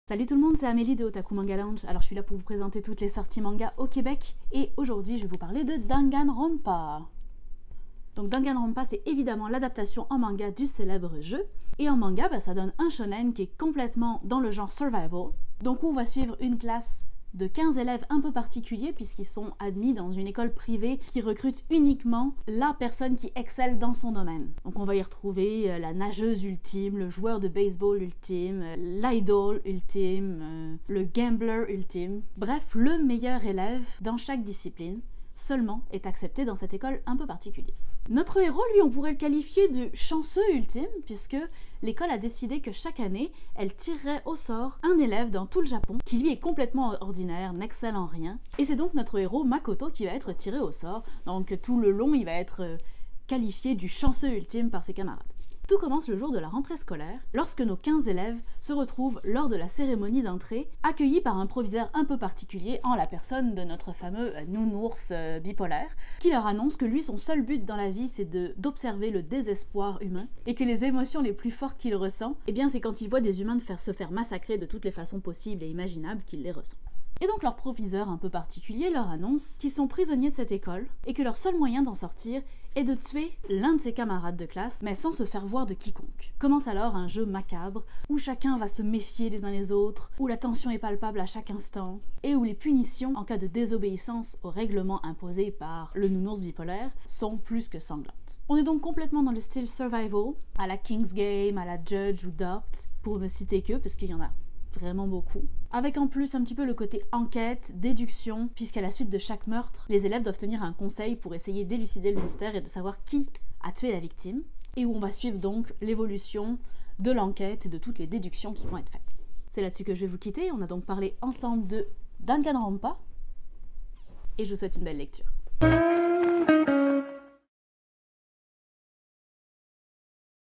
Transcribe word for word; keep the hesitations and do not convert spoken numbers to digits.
Salut tout le monde, c'est Amélie de Otaku Manga Lounge. Alors je suis là pour vous présenter toutes les sorties manga au Québec et aujourd'hui je vais vous parler de Danganronpa. Donc Danganronpa, c'est évidemment l'adaptation en manga du célèbre jeu. Et en manga, bah, ça donne un shonen qui est complètement dans le genre survival. Donc où on va suivre une classe de quinze élèves un peu particuliers puisqu'ils sont admis dans une école privée qui recrute uniquement la personne qui excelle dans son domaine. Donc on va y retrouver euh, la nageuse ultime, le joueur de baseball ultime, euh, l'idol ultime, euh, le gambler ultime. Bref, le meilleur élève dans chaque discipline seulement est accepté dans cette école un peu particulière. Notre héros, lui, on pourrait le qualifier de chanceux ultime, puisque l'école a décidé que chaque année, elle tirerait au sort un élève dans tout le Japon, qui lui est complètement ordinaire, n'excelle en rien. Et c'est donc notre héros, Makoto, qui va être tiré au sort. Donc tout le long, il va être qualifié du chanceux ultime par ses camarades. Tout commence le jour de la rentrée scolaire, lorsque nos quinze élèves se retrouvent lors de la cérémonie d'entrée, accueillis par un proviseur un peu particulier en la personne de notre fameux nounours euh, bipolaire, qui leur annonce que lui, son seul but dans la vie, c'est de d'observer le désespoir humain, et que les émotions les plus fortes qu'il ressent, eh bien c'est quand il voit des humains de faire, se faire massacrer de toutes les façons possibles et imaginables qu'il les ressent. Et donc leur proviseur un peu particulier leur annonce qu'ils sont prisonniers de cette école et que leur seul moyen d'en sortir est de tuer l'un de ses camarades de classe, mais sans se faire voir de quiconque. Commence alors un jeu macabre où chacun va se méfier les uns les autres, où la tension est palpable à chaque instant, et où les punitions en cas de désobéissance aux règlements imposés par le nounours bipolaire sont plus que sanglantes. On est donc complètement dans le style survival, à la King's Game, à la Judge ou Dopt, pour ne citer que, parce qu'il y en a vraiment beaucoup. Avec en plus un petit peu le côté enquête, déduction, puisqu'à la suite de chaque meurtre, les élèves doivent tenir un conseil pour essayer d'élucider le mystère et de savoir qui a tué la victime, et où on va suivre donc l'évolution de l'enquête et de toutes les déductions qui vont être faites. C'est là-dessus que je vais vous quitter. On a donc parlé ensemble de Danganronpa, et je vous souhaite une belle lecture.